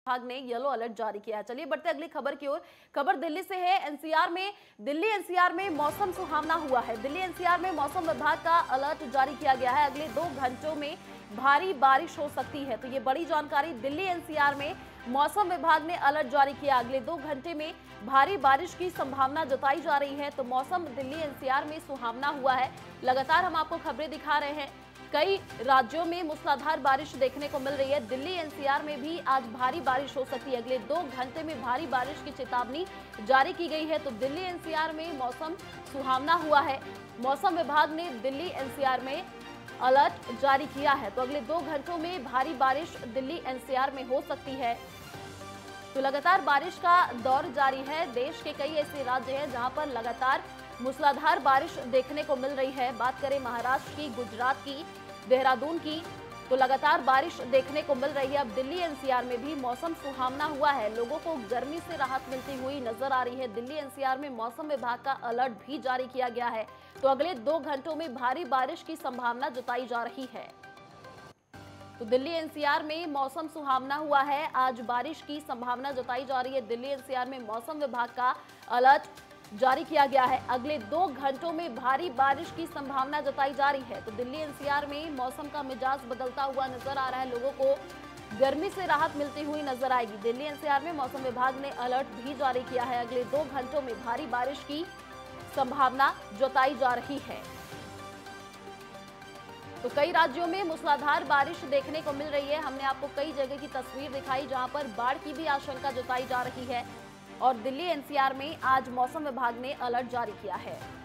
विभाग ने yellow alert जारी किया है। चलिए बढ़ते अगली खबर की ओर। खबर दिल्ली से है। दिल्ली एनसीआर में मौसम सुहावना हुआ है। दिल्ली एनसीआर में मौसम विभाग का अलर्ट जारी किया गया है। अगले 2 घंटों में भारी बारिश हो सकती है। तो ये बड़ी जानकारी। दिल्ली एनसीआर में मौसम विभाग ने अलर्ट जारी किया। अगले 2 घंटे में भारी बारिश की संभावना जताई जा रही है। तो मौसम दिल्ली एनसीआर में सुहावना हुआ है। लगातार हम आपको खबरें दिखा रहे हैं। कई राज्यों में मूसलाधार बारिश देखने को मिल रही है। दिल्ली एनसीआर में भी आज भारी बारिश हो सकती है। अगले 2 घंटे में भारी बारिश की चेतावनी जारी की गई है। तो दिल्ली एनसीआर में मौसम सुहावना हुआ है। मौसम विभाग ने दिल्ली एनसीआर में अलर्ट जारी किया है। तो अगले 2 घंटों में भारी बारिश दिल्ली एनसीआर में हो सकती है। तो लगातार बारिश का दौर जारी है। देश के कई ऐसे राज्य हैं जहां पर लगातार मूसलाधार बारिश देखने को मिल रही है। बात करें महाराष्ट्र की, गुजरात की, देहरादून की, तो लगातार बारिश देखने को मिल रही है। अब दिल्ली एनसीआर में भी मौसम सुहावना हुआ है। लोगों को गर्मी से राहत मिलती हुई नजर आ रही है। दिल्ली एनसीआर में मौसम विभाग का अलर्ट भी जारी किया गया है। तो अगले 2 घंटों में भारी बारिश की संभावना जताई जा रही है। तो दिल्ली एनसीआर में मौसम सुहावना हुआ है। आज बारिश की संभावना जताई जा रही है। दिल्ली एनसीआर में मौसम विभाग का अलर्ट जारी किया गया है। अगले 2 घंटों में भारी बारिश की संभावना जताई जा रही है। तो दिल्ली एनसीआर में मौसम का मिजाज बदलता हुआ नजर आ रहा है। लोगों को गर्मी से राहत मिलती हुई नजर आएगी। दिल्ली एनसीआर में मौसम विभाग ने अलर्ट भी जारी किया है। अगले 2 घंटों में भारी बारिश की संभावना जताई जा रही है। तो कई राज्यों में मूसलाधार बारिश देखने को मिल रही है। हमने आपको कई जगह की तस्वीर दिखाई जहां पर बाढ़ की भी आशंका जताई जा रही है। और दिल्ली एनसीआर में आज मौसम विभाग ने अलर्ट जारी किया है।